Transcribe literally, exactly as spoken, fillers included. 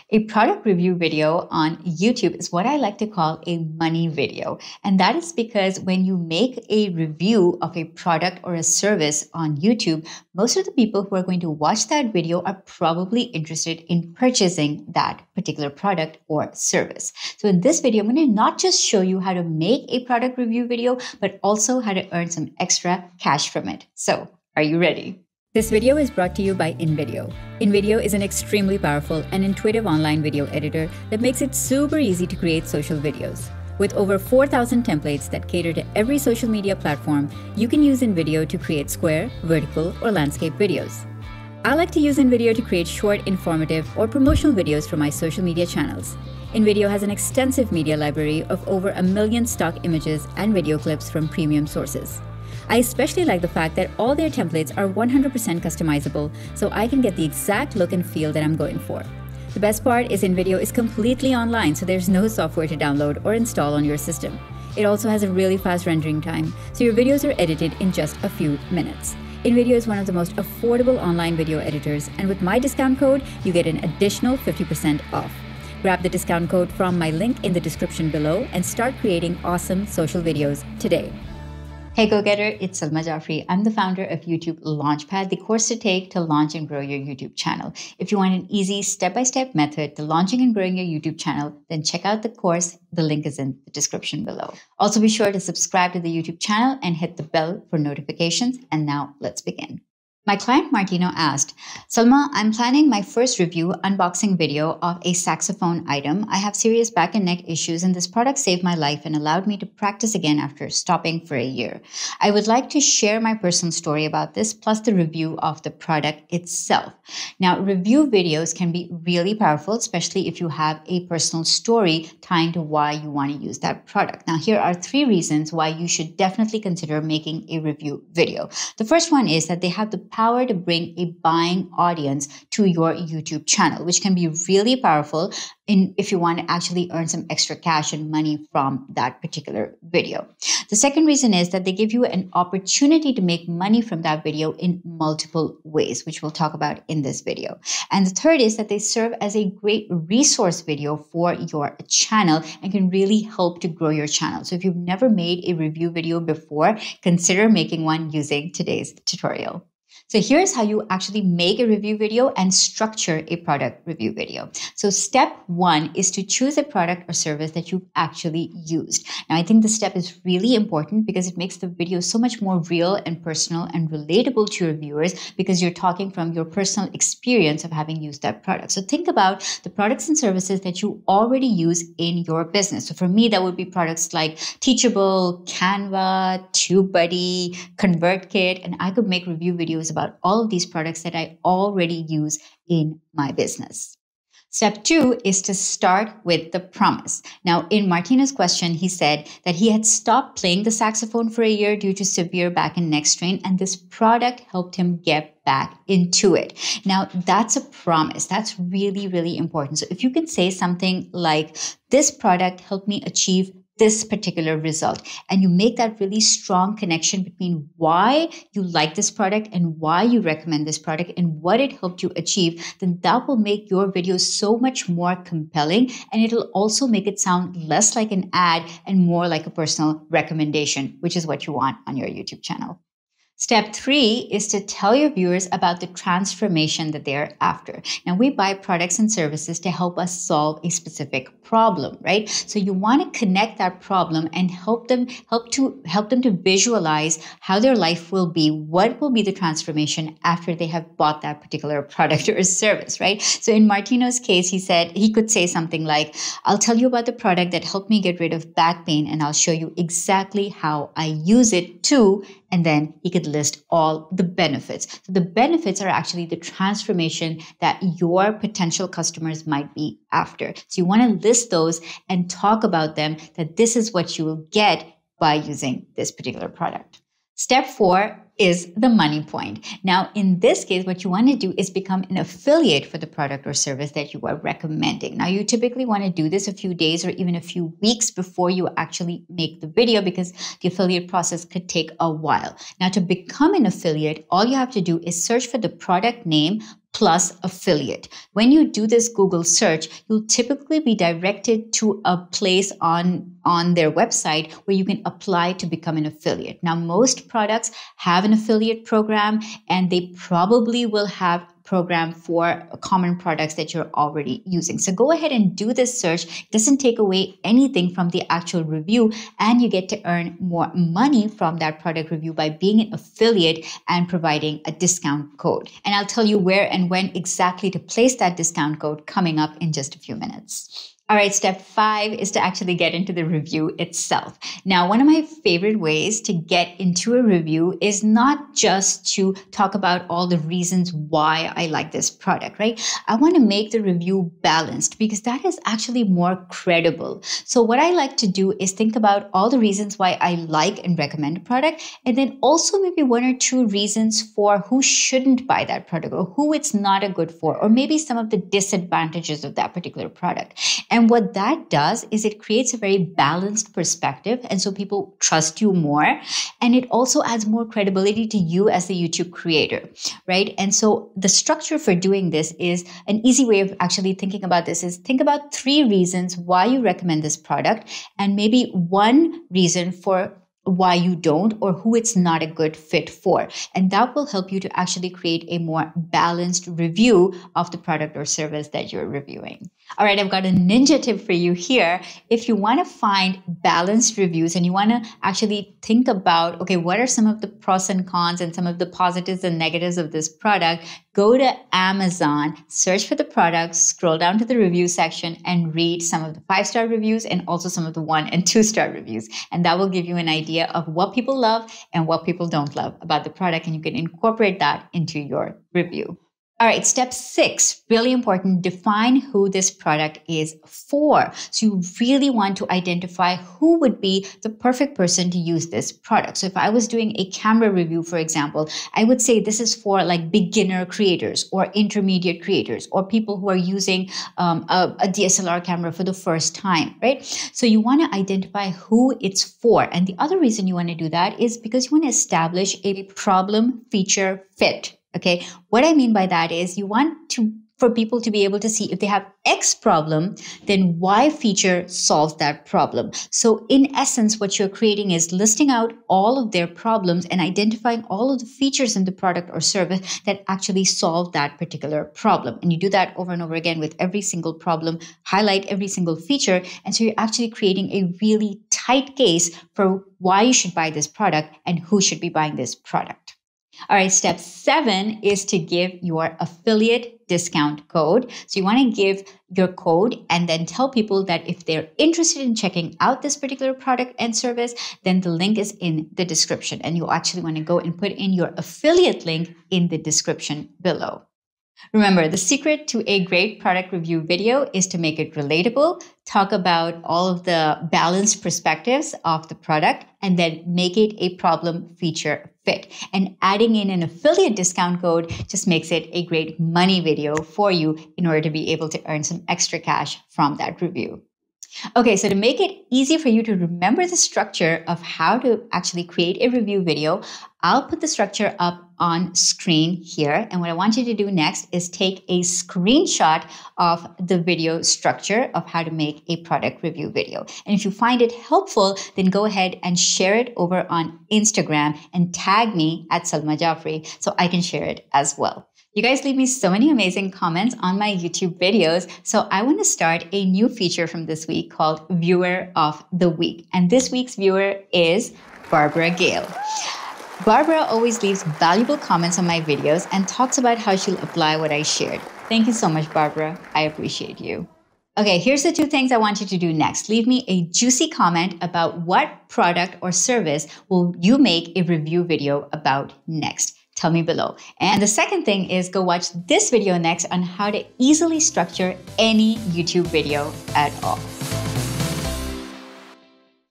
A product review video on YouTube is what I like to call a money video. And that is because when you make a review of a product or a service on YouTube, most of the people who are going to watch that video are probably interested in purchasing that particular product or service. So in this video, I'm going to not just show you how to make a product review video, but also how to earn some extra cash from it. So are you ready? This video is brought to you by InVideo. InVideo is an extremely powerful and intuitive online video editor that makes it super easy to create social videos. With over four thousand templates that cater to every social media platform, you can use InVideo to create square, vertical, or landscape videos. I like to use InVideo to create short, informative, or promotional videos for my social media channels. InVideo has an extensive media library of over a million stock images and video clips from premium sources. I especially like the fact that all their templates are one hundred percent customizable, so I can get the exact look and feel that I'm going for. The best part is InVideo is completely online, so there's no software to download or install on your system. It also has a really fast rendering time, so your videos are edited in just a few minutes. InVideo is one of the most affordable online video editors, and with my discount code, you get an additional fifty percent off. Grab the discount code from my link in the description below and start creating awesome social videos today. Hey go-getter, it's Salma Jafri. I'm the founder of YouTube Launchpad, the course to take to launch and grow your YouTube channel. If you want an easy step-by-step method to launching and growing your YouTube channel, then check out the course. The link is in the description below. Also be sure to subscribe to the YouTube channel and hit the bell for notifications. And now let's begin. My client Martino asked, Salma, I'm planning my first review unboxing video of a saxophone item. I have serious back and neck issues and this product saved my life and allowed me to practice again after stopping for a year. I would like to share my personal story about this plus the review of the product itself. Now, review videos can be really powerful, especially if you have a personal story tying to why you want to use that product. Now, here are three reasons why you should definitely consider making a review video. The first one is that they have the power to bring a buying audience to your YouTube channel, which can be really powerful in if you want to actually earn some extra cash and money from that particular video. The second reason is that they give you an opportunity to make money from that video in multiple ways, which we'll talk about in this video. And the third is that they serve as a great resource video for your channel and can really help to grow your channel. So if you've never made a review video before, consider making one using today's tutorial. So here's how you actually make a review video and structure a product review video. So step one is to choose a product or service that you've actually used. Now, I think this step is really important because it makes the video so much more real and personal and relatable to your viewers because you're talking from your personal experience of having used that product. So think about the products and services that you already use in your business. So for me, that would be products like Teachable, Canva, TubeBuddy, ConvertKit, and I could make review videos about about all of these products that I already use in my business. Step two is to start with the promise. Now, in Martino's question, he said that he had stopped playing the saxophone for a year due to severe back and neck strain, and this product helped him get back into it. Now, that's a promise. That's really, really important. So if you can say something like, this product helped me achieve this particular result, and you make that really strong connection between why you like this product and why you recommend this product and what it helped you achieve, then that will make your video so much more compelling, and it'll also make it sound less like an ad and more like a personal recommendation, which is what you want on your YouTube channel. Step three is to tell your viewers about the transformation that they're after. Now, we buy products and services to help us solve a specific problem, right? So you want to connect that problem and help them help to help them to visualize how their life will be, what will be the transformation after they have bought that particular product or service, right? So in Martino's case, he said he could say something like, I'll tell you about the product that helped me get rid of back pain, and I'll show you exactly how I use it too. And then he could list all the benefits. So the benefits are actually the transformation that your potential customers might be after. So you want to list those and talk about them, that this is what you will get by using this particular product. Step four is the money point. Now, in this case, what you want to do is become an affiliate for the product or service that you are recommending. Now, you typically want to do this a few days or even a few weeks before you actually make the video, because the affiliate process could take a while. Now, to become an affiliate, all you have to do is search for the product name plus affiliate. When you do this Google search, you'll typically be directed to a place on, on their website where you can apply to become an affiliate. Now, most products have an affiliate program, and they probably will have program for common products that you're already using. So go ahead and do this search. It doesn't take away anything from the actual review, and you get to earn more money from that product review by being an affiliate and providing a discount code. And I'll tell you where and when exactly to place that discount code coming up in just a few minutes. All right, step five is to actually get into the review itself. Now, one of my favorite ways to get into a review is not just to talk about all the reasons why I like this product, right? I want to make the review balanced because that is actually more credible. So what I like to do is think about all the reasons why I like and recommend a product, and then also maybe one or two reasons for who shouldn't buy that product or who it's not a good for, or maybe some of the disadvantages of that particular product. And And what that does is it creates a very balanced perspective. And so people trust you more. And it also adds more credibility to you as the YouTube creator, right? And so the structure for doing this is an easy way of actually thinking about this is think about three reasons why you recommend this product and maybe one reason for why you don't or who it's not a good fit for. And that will help you to actually create a more balanced review of the product or service that you're reviewing. All right, I've got a ninja tip for you here. If you want to find balanced reviews and you want to actually think about, okay, what are some of the pros and cons and some of the positives and negatives of this product, go to Amazon, search for the product, scroll down to the review section and read some of the five-star reviews and also some of the one and two-star reviews. And that will give you an idea of what people love and what people don't love about the product. And you can incorporate that into your review. All right, step six, really important, define who this product is for. So you really want to identify who would be the perfect person to use this product. So if I was doing a camera review, for example, I would say this is for like beginner creators or intermediate creators or people who are using um, a, a D S L R camera for the first time, right? So you want to identify who it's for. And the other reason you want to do that is because you want to establish a problem feature fit. Okay, what I mean by that is you want to for people to be able to see if they have X problem, then Y feature solves that problem. So in essence, what you're creating is listing out all of their problems and identifying all of the features in the product or service that actually solve that particular problem. And you do that over and over again with every single problem, highlight every single feature. And so you're actually creating a really tight case for why you should buy this product and who should be buying this product. All right, step seven is to give your affiliate discount code. So you want to give your code and then tell people that if they're interested in checking out this particular product and service, then the link is in the description. And you'll actually want to go and put in your affiliate link in the description below. Remember, the secret to a great product review video is to make it relatable, talk about all of the balanced perspectives of the product, and then make it a problem feature fit. And adding in an affiliate discount code just makes it a great money video for you in order to be able to earn some extra cash from that review. Okay, so to make it easy for you to remember the structure of how to actually create a review video, I'll put the structure up on screen here. And what I want you to do next is take a screenshot of the video structure of how to make a product review video. And if you find it helpful, then go ahead and share it over on Instagram and tag me at Salma Jafri so I can share it as well. You guys leave me so many amazing comments on my YouTube videos. So I want to start a new feature from this week called Viewer of the Week. And this week's viewer is Barbara Gale. Barbara always leaves valuable comments on my videos and talks about how she'll apply what I shared. Thank you so much, Barbara. I appreciate you. Okay, here's the two things I want you to do next. Leave me a juicy comment about what product or service will you make a review video about next. Tell me below. And the second thing is go watch this video next on how to easily structure any YouTube video at all.